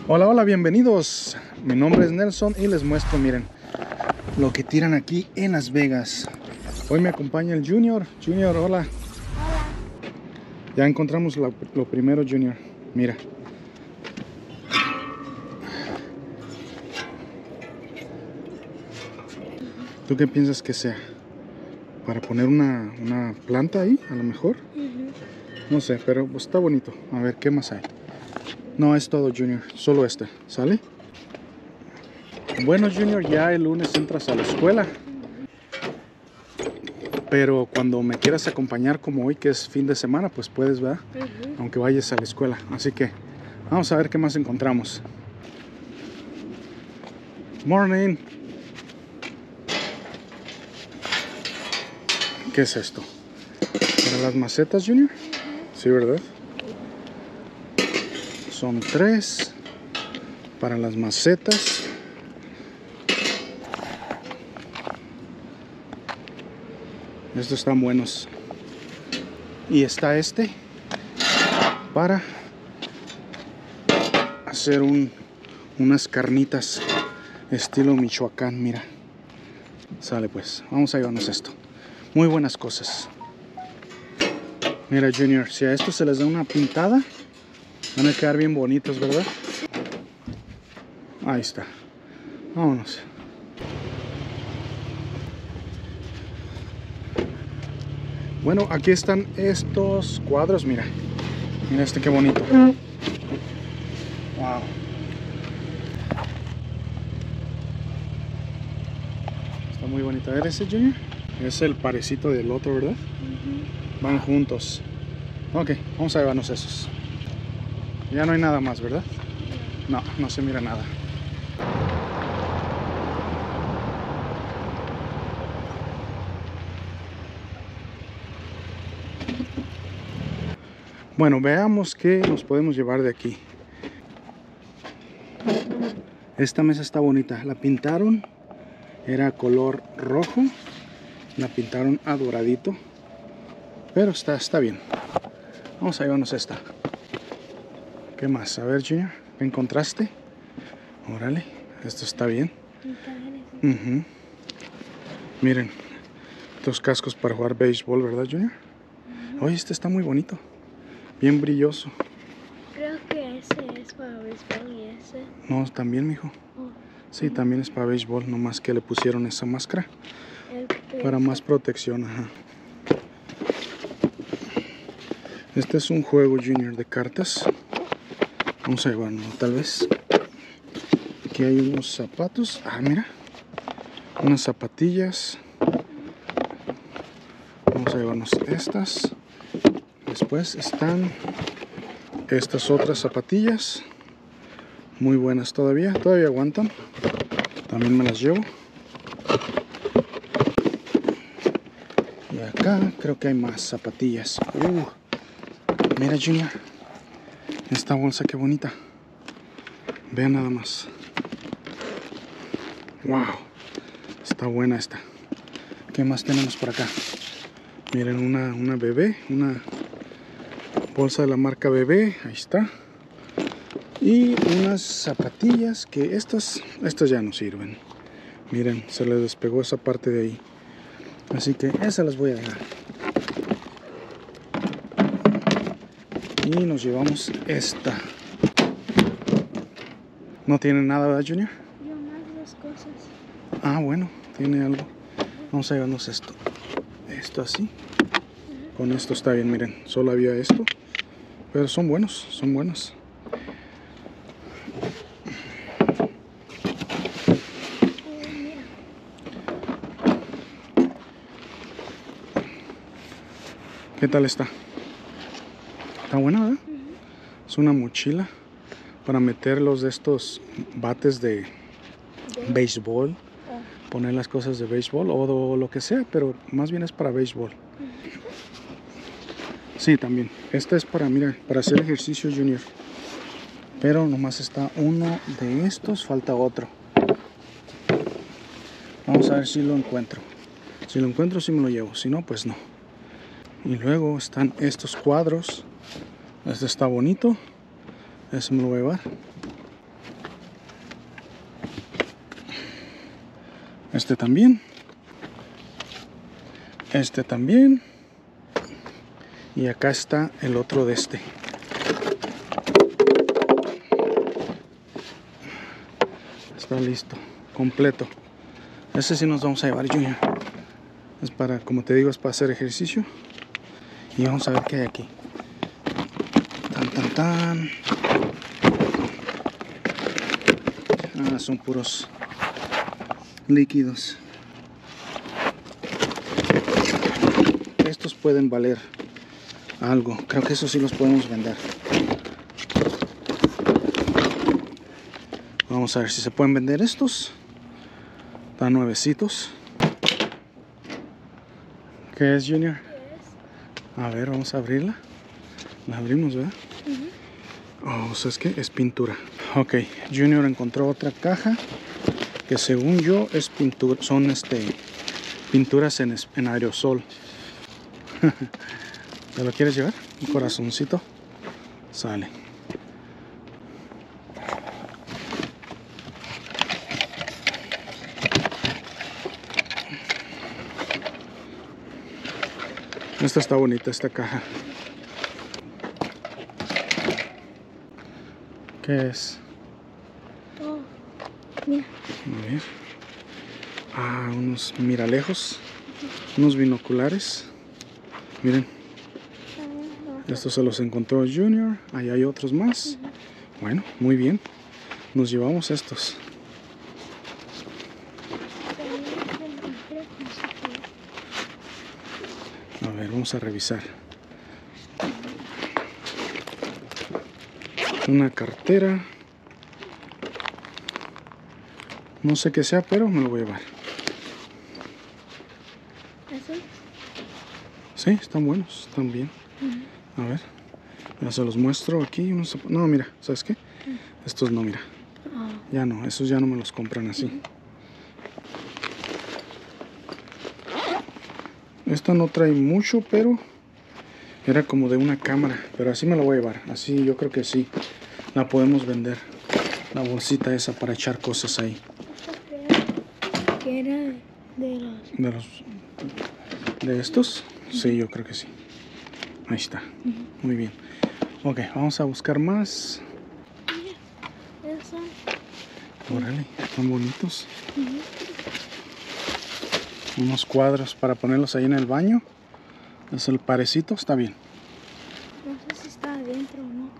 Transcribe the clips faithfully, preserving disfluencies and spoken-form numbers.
Hola, hola, bienvenidos. Mi nombre es Nelson y les muestro, miren, lo que tiran aquí en Las Vegas. Hoy me acompaña el Junior. Junior, hola. Hola. Ya encontramos lo, lo primero, Junior. Mira. ¿Tú qué piensas que sea? ¿Para poner una, una planta ahí, a lo mejor? Uh-huh. No sé, pero pues, está bonito. A ver, ¿qué más hay? No, es todo, Junior. Solo este, ¿sale? Bueno, Junior, ya el lunes entras a la escuela. Pero cuando me quieras acompañar como hoy, que es fin de semana, pues puedes, ¿verdad? Uh-huh. Aunque vayas a la escuela. Así que vamos a ver qué más encontramos. Morning. ¿Qué es esto? ¿Para las macetas, Junior? Uh-huh. Sí, ¿verdad? Son tres para las macetas. Estos están buenos. Y está este para hacer un, unas carnitas estilo Michoacán. Mira, sale pues, vamos a llevarnos esto. Muy buenas cosas. Mira, Junior, si a esto se les da una pintada, van a quedar bien bonitos, ¿verdad? Ahí está. Vámonos. Bueno, aquí están estos cuadros, mira. Mira este qué bonito. Wow. Está muy bonito. A ver ese, Junior. Es el parecito del otro, ¿verdad? Uh-huh. Van juntos. Ok, vamos a llevarnos esos. Ya no hay nada más, ¿verdad? No, no se mira nada. Bueno, veamos qué nos podemos llevar de aquí. Esta mesa está bonita. La pintaron, era color rojo. La pintaron a doradito. Pero está, está bien. Vamos a llevarnos esta. ¿Qué más? A ver, Junior, ¿qué encontraste? Órale, esto está bien. Uh-huh. Miren, estos cascos para jugar béisbol, ¿verdad, Junior? Uh-huh. Oye, este está muy bonito. Bien brilloso. Creo que ese es para béisbol y ese. No, también, mijo. Oh. Sí, también es para béisbol, nomás que le pusieron esa máscara. Para más protección, ajá. Este es un juego, Junior, de cartas. Vamos a llevarlo, tal vez. Aquí hay unos zapatos. Ah, mira. Unas zapatillas. Vamos a llevarnos estas. Después están estas otras zapatillas. Muy buenas todavía. Todavía aguantan. También me las llevo. Y acá creo que hay más zapatillas. Uh, mira, Junior. Esta bolsa qué bonita. Vean nada más. Wow. Está buena esta. ¿Qué más tenemos por acá? Miren, una, una bebé. Una bolsa de la marca Bebé. Ahí está. Y unas zapatillas que estas, estas ya no sirven. Miren, se les despegó esa parte de ahí. Así que esas las voy a dejar. Y nos llevamos esta. No tiene nada, ¿verdad, Junior? Yo más dos cosas. Ah, bueno, tiene algo. Vamos a llevarnos esto. Esto así. Uh-huh. Con esto está bien, miren. Solo había esto. Pero son buenos, son buenos. ¿Qué tal está? Está buena, ¿verdad? Uh-huh. Es una mochila para meter los de estos bates de ¿De? béisbol. Oh. Poner las cosas de béisbol o de lo que sea, pero más bien es para béisbol. Uh-huh. Sí, también. Esta es para, mira, para hacer ejercicio, Junior. Pero nomás está uno de estos, falta otro. Vamos a ver si lo encuentro. Si lo encuentro, sí me lo llevo. Si no, pues no. Y luego están estos cuadros. Este está bonito. Ese me lo voy a llevar. Este también. Este también. Y acá está el otro de este. Está listo, completo. Ese sí nos vamos a llevar, Junior. Es para, como te digo, es para hacer ejercicio. Y vamos a ver qué hay aquí. Tan, tan, tan. Ah, son puros líquidos. Estos pueden valer algo. Creo que esos sí los podemos vender. Vamos a ver si se pueden vender estos. Están nuevecitos. ¿Qué es, Junior? A ver, vamos a abrirla. La abrimos, ¿verdad? Uh-huh. Oh, ¿sabes qué? Es pintura. Ok, Junior encontró otra caja que según yo es pintura. Son este pinturas en, en aerosol. ¿Te lo quieres llevar? Un corazoncito. Sale. Esta está bonita, esta caja. ¿Qué es? Oh, mira. A ver. Ah, unos miralejos. Unos binoculares. Miren. Estos se los encontró Junior. Ahí hay otros más. Bueno, muy bien. Nos llevamos estos. A ver, vamos a revisar. Una cartera. No sé qué sea, pero me lo voy a llevar. ¿Así? Sí, están buenos, están bien. Uh-huh. A ver, ya se los muestro aquí. No, mira, ¿sabes qué? Uh-huh. Estos no, mira. Oh. Ya no, esos ya no me los compran así. Uh-huh. Esta no trae mucho, pero era como de una cámara. Pero así me la voy a llevar. Así yo creo que sí. La podemos vender. La bolsita esa para echar cosas ahí. ¿Qué era de los... ¿De los... de estos? Uh-huh. Sí, yo creo que sí. Ahí está. Uh-huh. Muy bien. Ok, vamos a buscar más. Mira, esos son... Órale, están bonitos. Uh-huh. Unos cuadros para ponerlos ahí en el baño. Es el parecito, está bien. No sé si está adentro o no.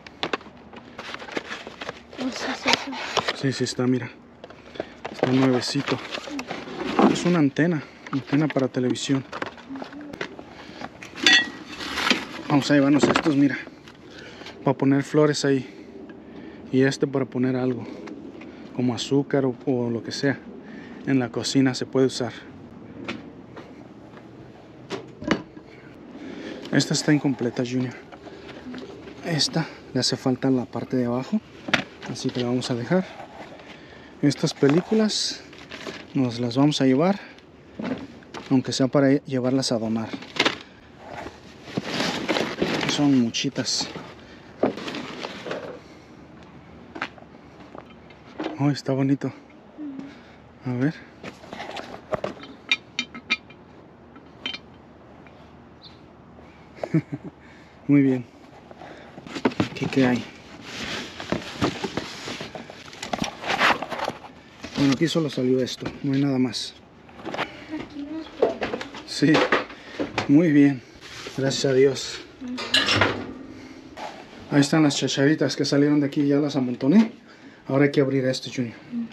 Oh, sí, sí, sí. Sí, sí está, mira. Está nuevecito. Es una antena, antena para televisión. Vamos a llevarnos estos, mira. Para poner flores ahí. Y este para poner algo. Como azúcar o, o lo que sea. En la cocina se puede usar. Esta está incompleta, Junior. Esta le hace falta la parte de abajo. Así que la vamos a dejar. Estas películas nos las vamos a llevar. Aunque sea para llevarlas a donar. Son muchitas. Oh, está bonito. A ver. Muy bien. ¿Qué, qué hay? Bueno, aquí solo salió esto. No hay nada más. Sí. Muy bien. Gracias a Dios. Ahí están las chacharitas que salieron de aquí. Ya las amontoné. Ahora hay que abrir esto, Junior.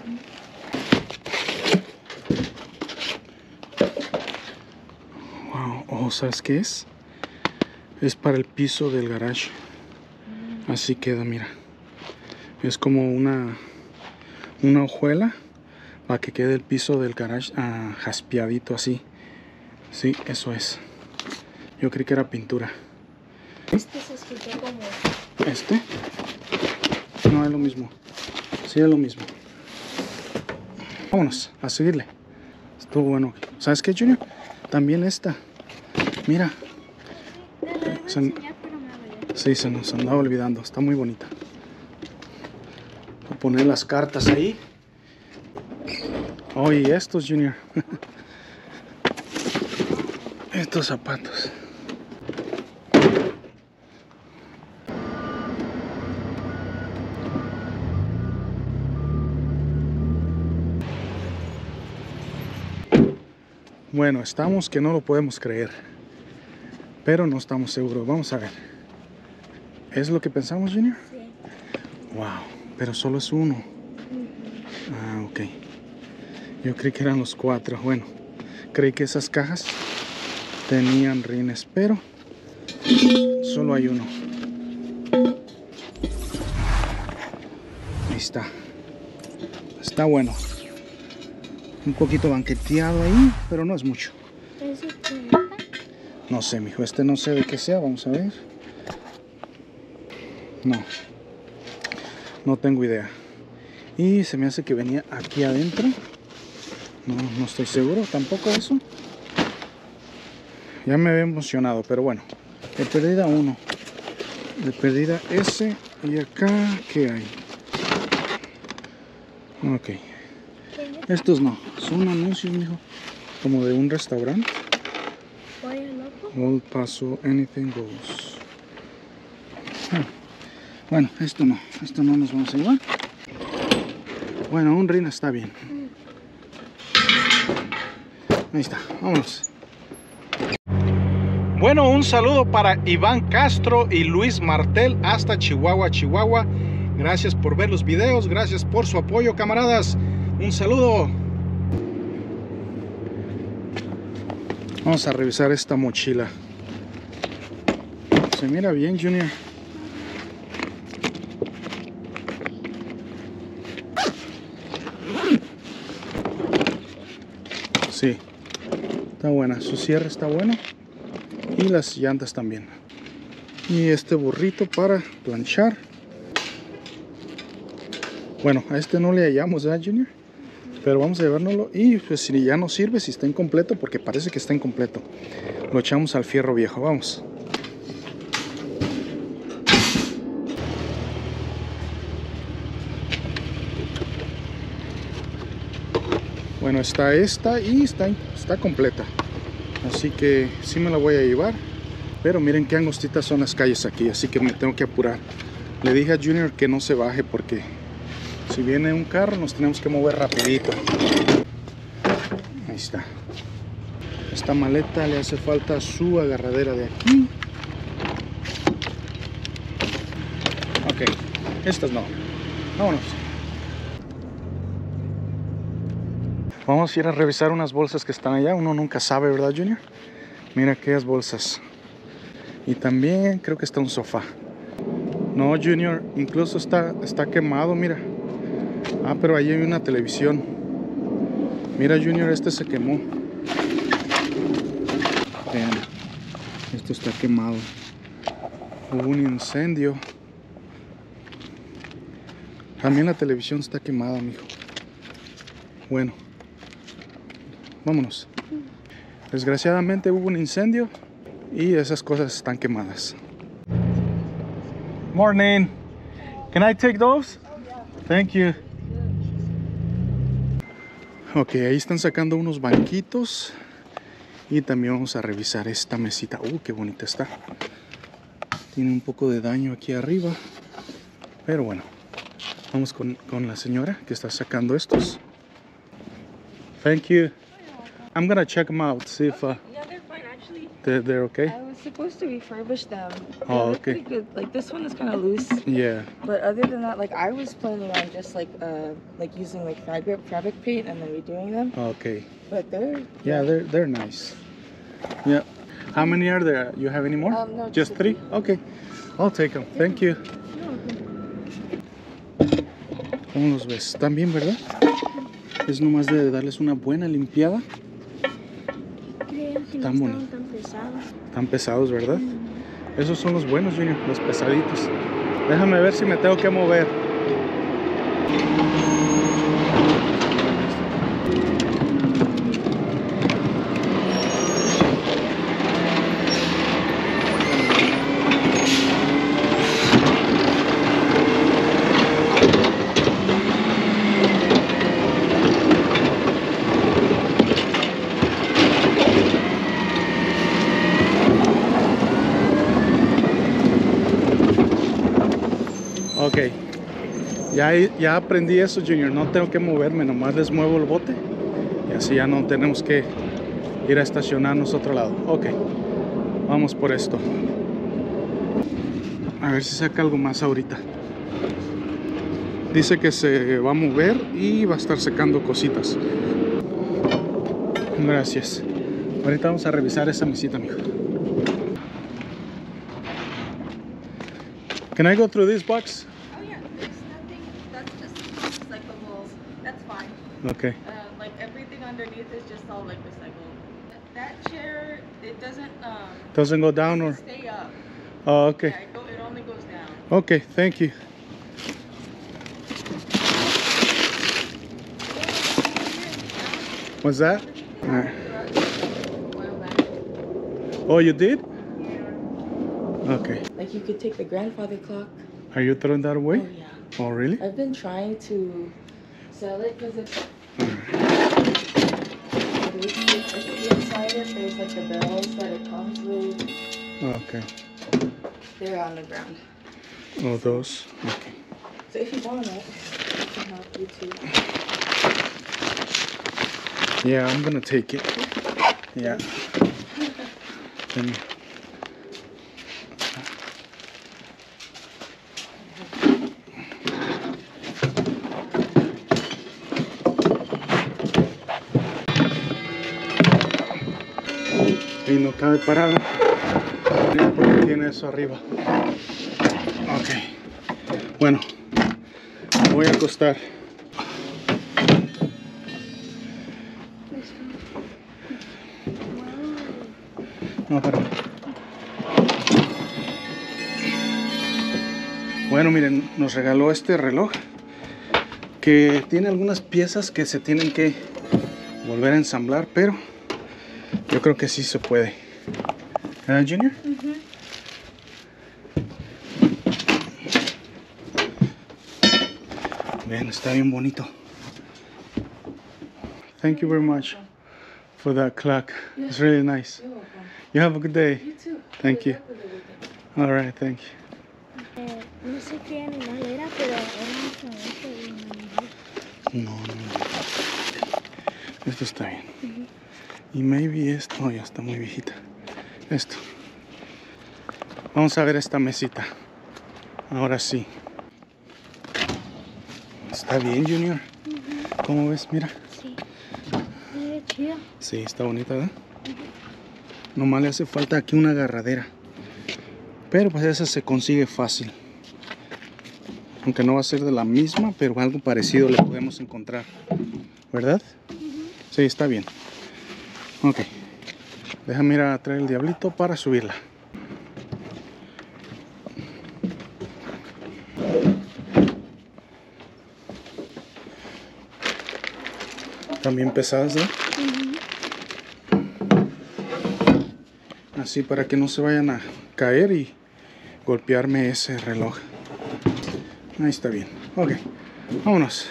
Wow. Oh, ¿sabes qué es? Es para el piso del garage. Así queda, mira. Es como una una hojuela para que quede el piso del garage ah, jaspeadito así. Sí, eso es. Yo creí que era pintura. Este se escuchó como... ¿Este? No, es lo mismo. Sí, es lo mismo. Vámonos a seguirle. Estuvo bueno. ¿Sabes qué, Junior? También esta. Mira. Se... Sí, se nos andaba olvidando. Está muy bonita. Voy a poner las cartas ahí. Oh, y estos, Junior. Estos zapatos. Bueno, estamos que no lo podemos creer, pero no estamos seguros. Vamos a ver. ¿Es lo que pensamos, Junior? Sí. Wow, pero solo es uno. Ah, ok. Yo creí que eran los cuatro. Bueno, creí que esas cajas tenían rines, pero solo hay uno. Ahí está. Está bueno. Un poquito banqueteado ahí, pero no es mucho. ¿Eso qué es? No sé, mijo. Este no sé de qué sea. Vamos a ver. No. No tengo idea. Y se me hace que venía aquí adentro. No, no estoy seguro tampoco de eso. Ya me había emocionado, pero bueno. De perdida uno. De perdida ese. Y acá, ¿qué hay? Ok. Estos no. Son anuncios, mijo. Como de un restaurante. ¿Pollo loco? Old Paso, anything goes. Ah. Bueno, esto no. Esto no nos vamos a llevar. Bueno, un rin está bien. Ahí está, vámonos. Bueno, un saludo para Iván Castro y Luis Martel hasta Chihuahua, Chihuahua. Gracias por ver los videos, gracias por su apoyo, camaradas. Un saludo. Vamos a revisar esta mochila. Se mira bien, Junior. Sí, está buena, su cierre está bueno y las llantas también. Y este burrito para planchar. Bueno, a este no le hallamos, ¿eh, Junior? Pero vamos a llevárnoslo y pues si ya no sirve, si está incompleto, porque parece que está incompleto, lo echamos al fierro viejo, vamos. Bueno, está esta y está, está completa. Así que sí me la voy a llevar. Pero miren qué angostitas son las calles aquí. Así que me tengo que apurar. Le dije a Junior que no se baje porque si viene un carro nos tenemos que mover rapidito. Ahí está. Esta maleta le hace falta su agarradera de aquí. Ok. Estas no. Vámonos. Vamos a ir a revisar unas bolsas que están allá. Uno nunca sabe, ¿verdad, Junior? Mira aquellas bolsas. Y también creo que está un sofá. No, Junior, incluso está, está quemado, mira. Ah, pero ahí hay una televisión. Mira, Junior, este se quemó. Vean, esto está quemado. Hubo un incendio. También la televisión está quemada, mijo. Bueno. Vámonos. Desgraciadamente hubo un incendio y esas cosas están quemadas. Morning. Can I take those? Thank you. Ok, ahí están sacando unos banquitos y también vamos a revisar esta mesita. Uh, qué bonita está. Tiene un poco de daño aquí arriba, pero bueno. Vamos con, con la señora que está sacando estos. Thank you. I'm gonna check them out, see if uh, Yeah, they're fine actually. they're, they're okay. I was supposed to refurbish them. Oh, Yeah, they're okay. pretty good. Like this one is kind of loose, Yeah. but other than that, like I was planning on just like uh like using like fabric fabric paint and then redoing them. Okay. But they're Yeah, they're they're nice. Yeah. How many are there? You have any more? Um, no, Just just three? Okay. I'll take them. Thank you. ¿Cómo los ves? ¿Están bien, verdad? Es nomás de darles una buena limpiada. Creía que no Tan estaban bonito. tan pesados. Están pesados, ¿verdad? Esos son los buenos, Junior, los pesaditos. Déjame ver si me tengo que mover. Ya, ya aprendí eso, Junior. No tengo que moverme, nomás les muevo el bote. Y así ya no tenemos que ir a estacionarnos a otro lado. Ok, vamos por esto. A ver si saca algo más ahorita. Dice que se va a mover y va a estar secando cositas. Gracias. Ahorita vamos a revisar esa mesita, amigo. Can I go through this box? Oh yeah, there's nothing. That's just recyclables. That's fine. Okay. Uh, like everything underneath is just all like recycled. That chair, it doesn't um Doesn't go down or? stay up. Oh, okay. Yeah, it, go, it only goes down. Okay, thank you. What's that? Alright. Oh, you did? Okay. Like you could take the grandfather clock. Are you throwing that away? Oh yeah. Oh, really? I've been trying to sell it because it's. Inside it, there's like the bells that it comes with. Okay. They're on the ground. Oh, those. Okay. So if you want it, I can help you too. Yeah, I'm gonna take it. Yeah. Then- Y no cabe parada porque tiene eso arriba. Ok. Bueno, voy a acostar. No, pero... Bueno, miren, nos regaló este reloj que tiene algunas piezas que se tienen que volver a ensamblar, pero yo creo que sí se puede. ¿Verdad, Junior? Uh-huh. Bien, está bien bonito. Thank you very much for that clock. It's really nice. You're welcome. You have a good day. You too. Thank Good you. luck with everything. All right, thank you. Eh, no sé qué animal era, pero era un famoso de un animal. No, no, no. Esto está bien. Y maybe esto, no, ya está muy viejita. Esto. Vamos a ver esta mesita. Ahora sí. Está bien, Junior. ¿Cómo ves? Mira. Sí. Mira, chido. Sí, está bonita, ¿verdad? Nomás le hace falta aquí una agarradera. Pero pues esa se consigue fácil. Aunque no va a ser de la misma, pero algo parecido le podemos encontrar. ¿Verdad? Sí, está bien. Ok. Déjame ir a traer el diablito para subirla. También pesadas, ¿no? Así para que no se vayan a caer y golpearme ese reloj. Ahí está bien. Ok, vámonos.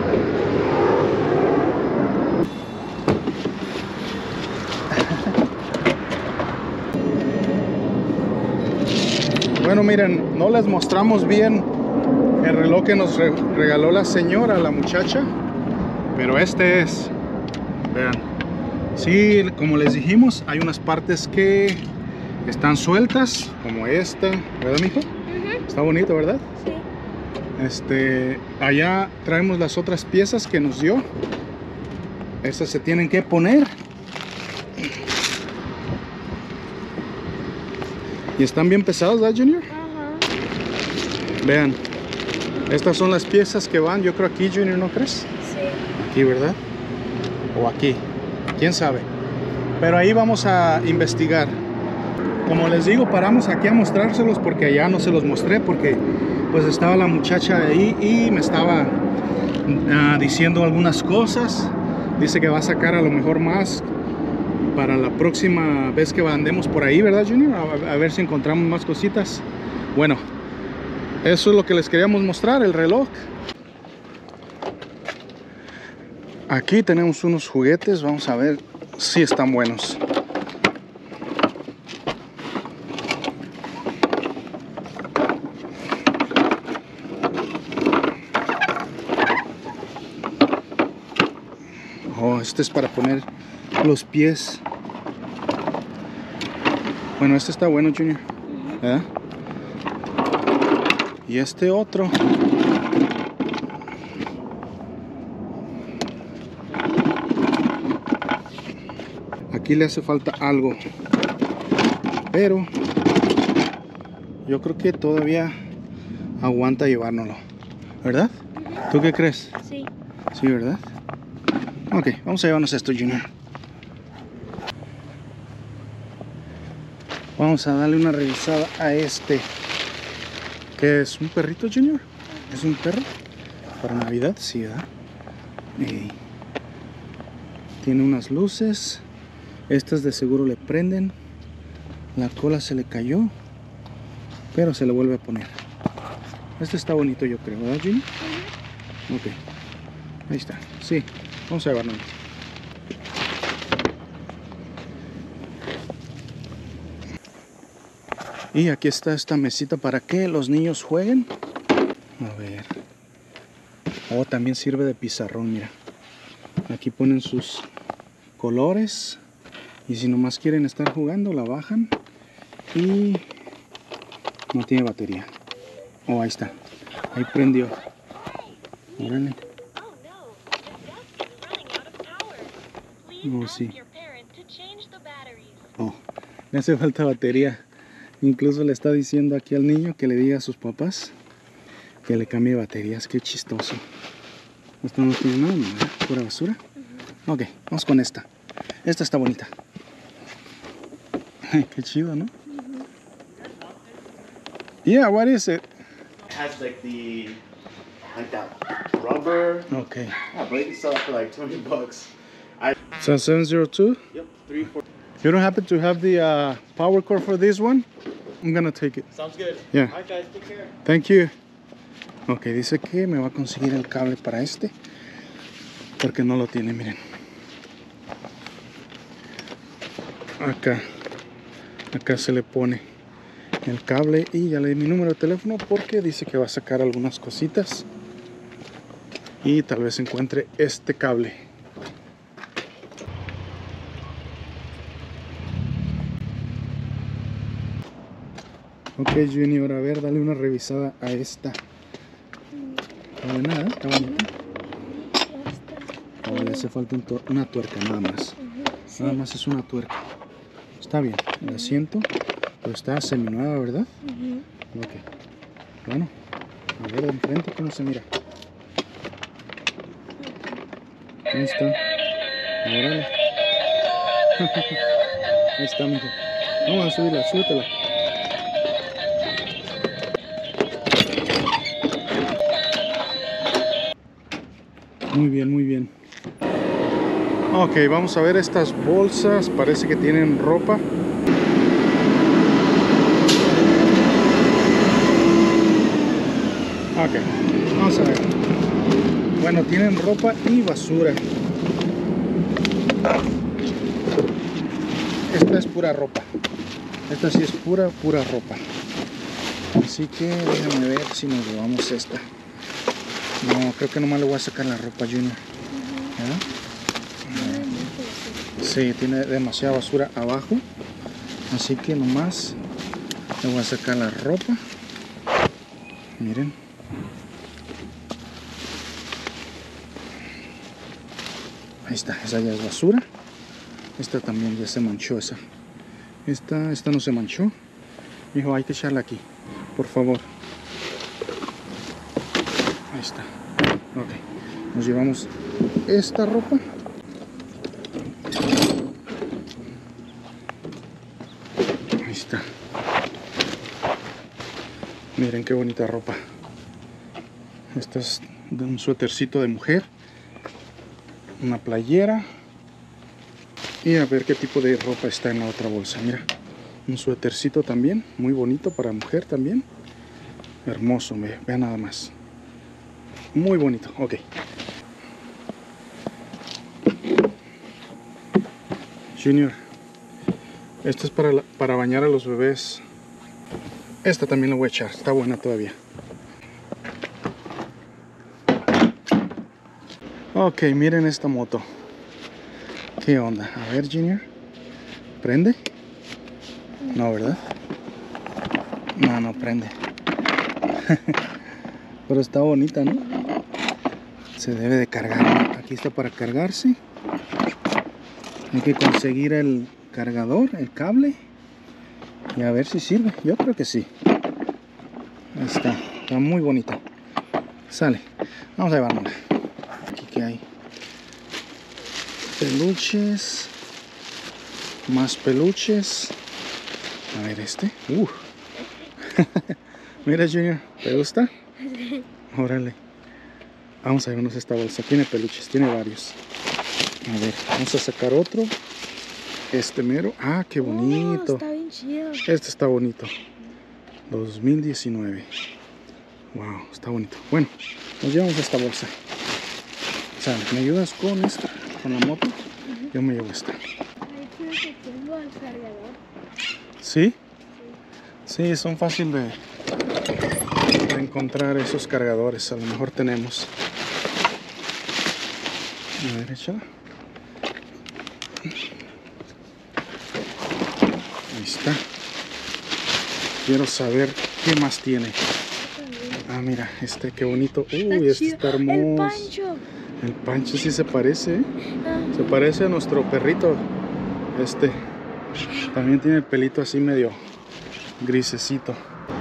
Bueno, miren, no les mostramos bien el reloj que nos re- regaló la señora, la muchacha, pero este es, vean, sí, como les dijimos, hay unas partes que están sueltas, como esta, ¿verdad, mijo? Uh-huh. Está bonito, ¿verdad? Sí. Este, allá traemos las otras piezas que nos dio. Estas se tienen que poner. Y están bien pesados, ¿verdad, Junior? Ajá. Vean, estas son las piezas que van, yo creo aquí, Junior, ¿no crees? Sí. Aquí, ¿verdad? O aquí, quién sabe. Pero ahí vamos a investigar. Como les digo, paramos aquí a mostrárselos porque allá no se los mostré porque pues estaba la muchacha ahí y me estaba uh, diciendo algunas cosas. Dice que va a sacar a lo mejor más para la próxima vez que andemos por ahí, ¿verdad, Junior? A, a ver si encontramos más cositas. Bueno, eso es lo que les queríamos mostrar, el reloj. Aquí tenemos unos juguetes, vamos a ver si están buenos. Oh, este es para poner los pies. Bueno, este está bueno, Junior, ¿verdad? Y este otro, aquí le hace falta algo, pero yo creo que todavía aguanta llevárnoslo, ¿verdad? ¿Tú qué crees? Sí. Sí, ¿verdad? Ok, vamos a llevarnos esto, Junior. Vamos a darle una revisada a este, que es un perrito, Junior. ¿Es un perro? Para Navidad, sí, ¿verdad? Y tiene unas luces. Estas de seguro le prenden. La cola se le cayó, pero se le vuelve a poner. Este está bonito, yo creo, ¿verdad, Junior? Ok, ahí está. Sí, vamos a llevarlo. Y aquí está esta mesita para que los niños jueguen. A ver. Oh, también sirve de pizarrón, mira. Aquí ponen sus colores. Y si nomás quieren estar jugando, la bajan. Y no tiene batería. Oh, ahí está. Ahí prendió. Órale. Oh, sí. Oh, le hace falta batería. Incluso le está diciendo aquí al niño que le diga a sus papás que le cambie baterías. Qué chistoso. Esto no tiene nada, ¿verdad? Pura basura. Uh-huh. Ok, vamos con esta. Esta está bonita. Qué chido, ¿no? Uh-huh. Yeah, what is it? It has like the like that rubber. Okay. Yeah, but you can sell it for like twenty bucks. I So seven zero two? Yep, three four. You don't happen to have the uh, power cord for this one? I'm gonna take it. Sounds good. Yeah. Alright guys, take care. Thank you. Ok, dice que me va a conseguir el cable para este, porque no lo tiene, miren. Acá, acá se le pone el cable y ya le di mi número de teléfono porque dice que va a sacar algunas cositas y tal vez encuentre este cable. Ok, Junior, a ver, dale una revisada a esta. Está buena, ¿eh? Está bonita. Oh, le hace falta un una tuerca nada más. Sí. Nada más es una tuerca. Está bien, el asiento, pero está seminueva, ¿verdad? Uh-huh. Ok. Bueno, a ver de enfrente cómo se mira. Ahí está. Órale. Ahí está, mijo. Vamos a subirla, súbetela. Muy bien, muy bien. Ok, vamos a ver estas bolsas. Parece que tienen ropa. Ok, vamos a ver. Bueno, tienen ropa y basura. Esta es pura ropa. Esta sí es pura, pura ropa. Así que déjame ver si nos llevamos esta. No, creo que nomás le voy a sacar la ropa, Junior. ¿Verdad? Sí, tiene demasiada basura abajo. Así que nomás le voy a sacar la ropa. Miren. Ahí está, esa ya es basura. Esta también ya se manchó, esa. Esta, esta no se manchó. Dijo, hay que echarla aquí, por favor. Ahí está. Ok. Nos llevamos esta ropa. Ahí está. Miren qué bonita ropa. Esta es de un suétercito de mujer. Una playera. Y a ver qué tipo de ropa está en la otra bolsa. Mira. Un suétercito también. Muy bonito para mujer también. Hermoso. Vean nada más. Muy bonito, ok. Junior, esta es para, la, para bañar a los bebés. Esta también la voy a echar, está buena todavía. Ok, miren esta moto. ¿Qué onda? A ver, Junior. ¿Prende? No, ¿verdad? No, no prende. Pero está bonita, ¿no? Se debe de cargar. Aquí está para cargarse. Hay que conseguir el cargador, el cable. Y a ver si sirve. Yo creo que sí. Ahí está. Está muy bonita. Sale. Vamos a llevárnosla. Aquí que hay peluches. Más peluches. A ver este. Uh. Mira, Junior, ¿te gusta? Órale. Vamos a llevarnos esta bolsa. Tiene peluches, tiene varios. A ver, vamos a sacar otro. Este mero. Ah, qué bonito. Oh, está bien chido. Este está bonito. dos mil diecinueve. Wow, está bonito. Bueno, nos llevamos esta bolsa. O sea, ¿me ayudas con esta? Con la moto. Uh-huh. Yo me llevo esta. Ahí creo que tengo el cargador. ¿Sí? Sí, son fáciles de, de encontrar esos cargadores. A lo mejor tenemos. A ver, échala. Ahí está. Quiero saber qué más tiene. Ah, mira, este qué bonito. Uy, este está hermoso. El Pancho. El Pancho sí se parece, ¿eh? Ah. Se parece a nuestro perrito. Este también tiene el pelito así medio grisecito.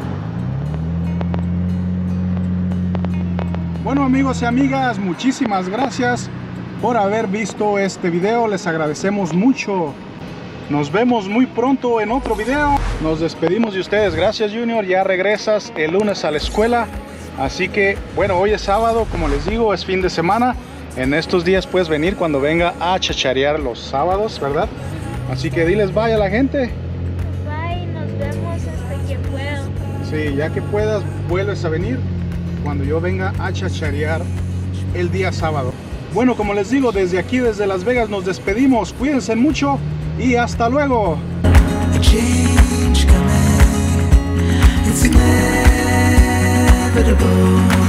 Bueno, amigos y amigas, muchísimas gracias por haber visto este video. Les agradecemos mucho. Nos vemos muy pronto en otro video. Nos despedimos de ustedes. Gracias, Junior. Ya regresas el lunes a la escuela. Así que, bueno, hoy es sábado, como les digo, es fin de semana. En estos días puedes venir cuando venga a chacharear los sábados, ¿verdad? Así que diles bye a la gente. Bye, nos vemos hasta que pueda. Sí, ya que puedas, vuelves a venir cuando yo venga a chacharear el día sábado. Bueno, como les digo, desde aquí, desde Las Vegas, nos despedimos. Cuídense mucho y hasta luego. It's inevitable.